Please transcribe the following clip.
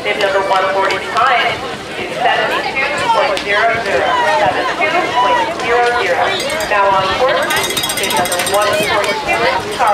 Bib number 140 time is 72.00. 72.00. Now on course, bib number 142 time.